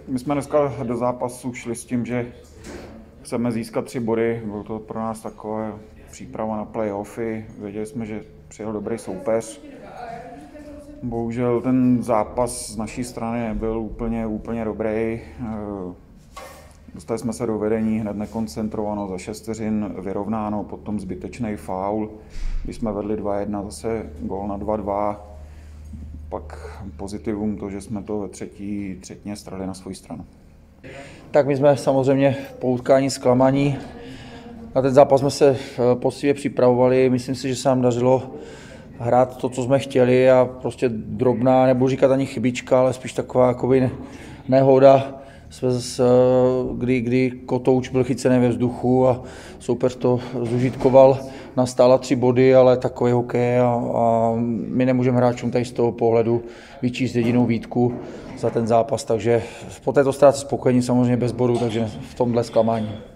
My jsme dneska do zápasu šli s tím, že chceme získat 3 body. Bylo to pro nás takové příprava na playoffy. Věděli jsme, že přijel dobrý soupeř. Bohužel ten zápas z naší strany nebyl úplně dobrý. Dostali jsme se do vedení, hned nekoncentrováno, za 6 vteřin vyrovnáno, potom zbytečný faul. Když jsme vedli 2-1, zase gól na 2-2. Pak pozitivum to, že jsme to ve třetí třetině strali na svou stranu. Tak my jsme samozřejmě po utkání zklamaní. Na ten zápas jsme se poctivě připravovali. Myslím si, že se nám dařilo hrát to, co jsme chtěli, a prostě drobná, nebudu říkat ani chybička, ale spíš taková jakoby nehoda, kdy kotouč byl chycený ve vzduchu a soupeř to zužitkoval. Nastála 3 body, ale takový hokej a my nemůžeme hráčům tady z toho pohledu vyčíst jedinou výtku za ten zápas, takže po této ztráce spokojení, samozřejmě bez bodu, takže v tomhle zklamání.